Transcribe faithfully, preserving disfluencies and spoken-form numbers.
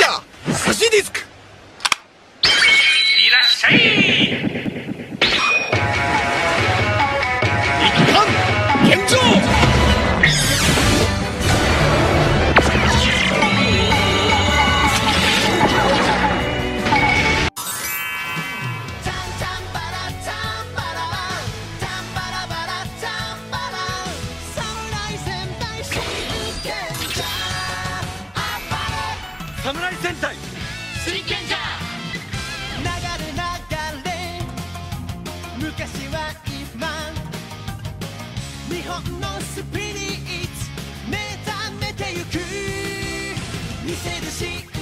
ア寿司ディスク。 いらっしゃい。 一貫現状。 侍戦隊真剣じゃ。 流れ流れ昔は今、日本のスピリッツ目覚めてゆく、見せるし